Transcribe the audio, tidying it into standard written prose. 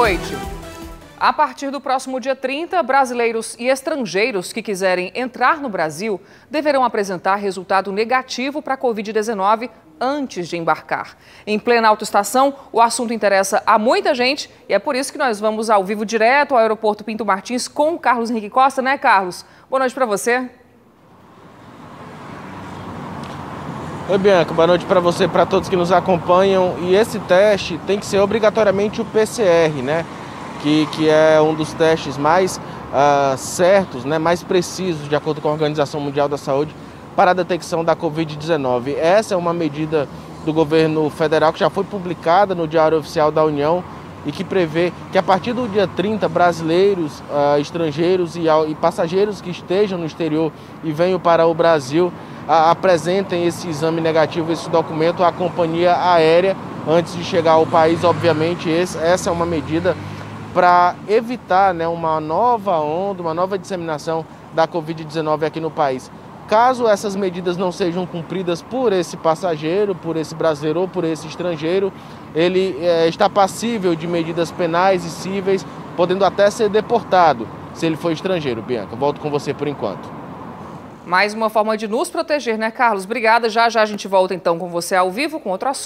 noite. A partir do próximo dia 30, brasileiros e estrangeiros que quiserem entrar no Brasil deverão apresentar resultado negativo para a Covid-19 antes de embarcar. Em plena autoestação, o assunto interessa a muita gente e é por isso que nós vamos ao vivo direto ao aeroporto Pinto Martins com o Carlos Henrique Costa, né, Carlos? Boa noite para você. Oi, Bianca, boa noite para você, para todos que nos acompanham. E esse teste tem que ser obrigatoriamente o PCR, né? Que é um dos testes mais certos, né, mais precisos, de acordo com a Organização Mundial da Saúde, para a detecção da Covid-19. Essa é uma medida do governo federal que já foi publicada no Diário Oficial da União e que prevê que a partir do dia 30, brasileiros, estrangeiros e passageiros que estejam no exterior e venham para o Brasil apresentem esse exame negativo, esse documento à companhia aérea antes de chegar ao país. Obviamente, essa é uma medida para evitar, né, uma nova onda, uma nova disseminação da Covid-19 aqui no país. Caso essas medidas não sejam cumpridas por esse passageiro, por esse brasileiro ou por esse estrangeiro, ele está passível de medidas penais e cíveis, podendo até ser deportado se ele for estrangeiro. Bianca, volto com você por enquanto. Mais uma forma de nos proteger, né, Carlos? Obrigada. Já já a gente volta então com você ao vivo com outro assunto.